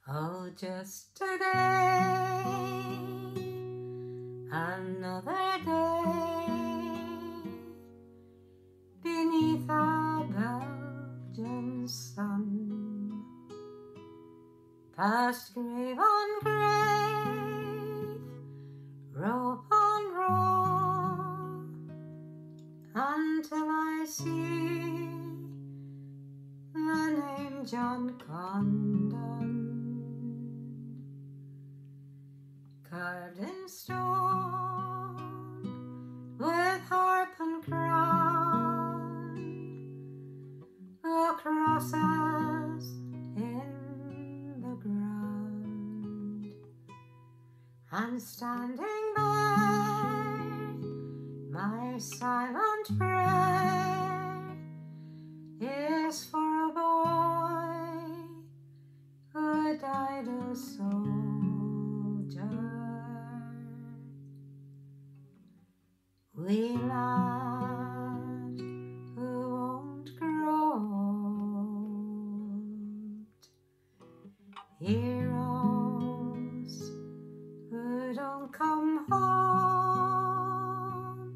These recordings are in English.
Oh, just a day, another day, beneath a Belgian sun, past grave on grave, row upon row, until I see the name John Condon, carved in stone with harp and crown, the crosses in the ground, and standing there, my silent prayer is for a boy who died a soldier. Wee lad who won't grow old, heroes who don't come home,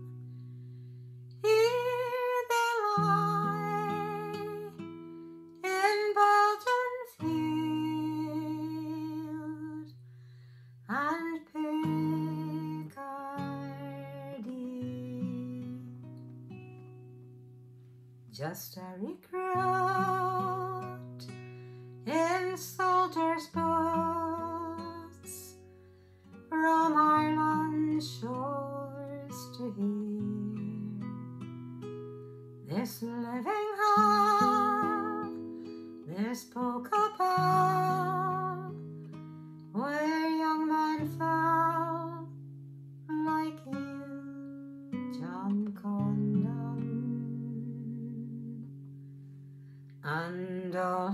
here they lie in Belgian field and Picardy. Just a recruit in soldier's boots from Ireland's shores to here. This living hell, this Pokapel, where young men fell like you, John Condon. And all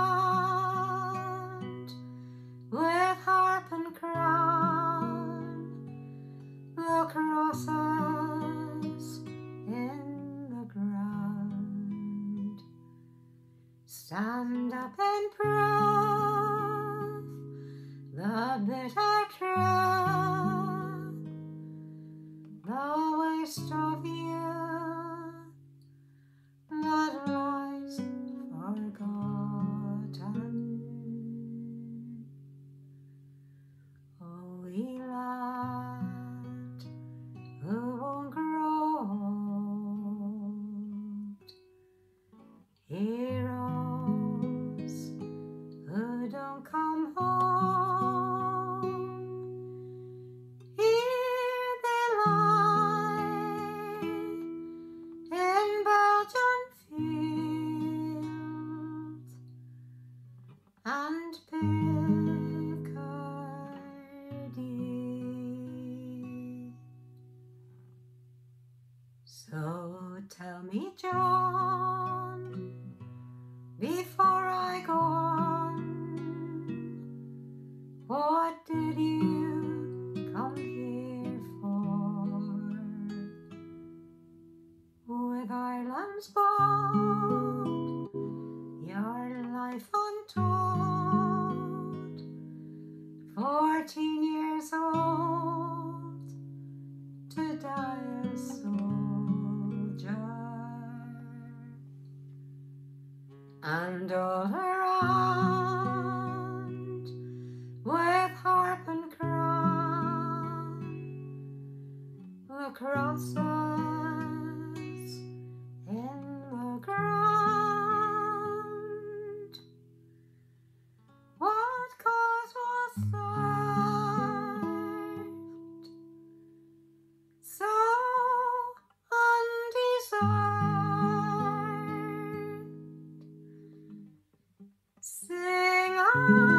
around, with harp and crown, the crosses in the ground, stand up and prove the bitter truth, the waste of youth that lies forgotten. Oh, wee lad who won't grow old, heroes who don't come home, here they lie in Belgian fields and Picardy. So tell me, John, before I go on, what did you come here for? With Ireland's bond, your life untold, 14 years old, to die a soldier. And all around, with harp and crown, the crosses in the ground. What cause was served so undeserved? Sing on.